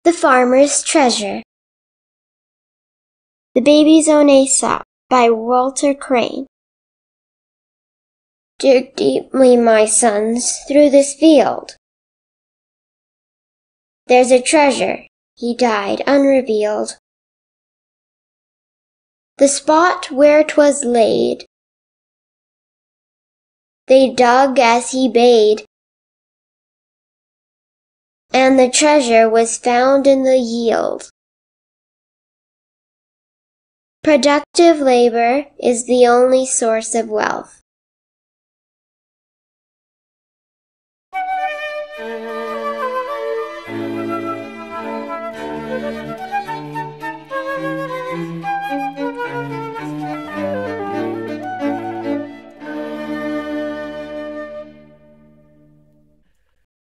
The Farmer's Treasure. The Baby's Own Aesop by Walter Crane. Dig deeply, my sons, through this field. There's a treasure, he died unrevealed. The spot where 'twas laid, they dug as he bade, and the treasure was found in the yield. Productive labor is the only source of wealth.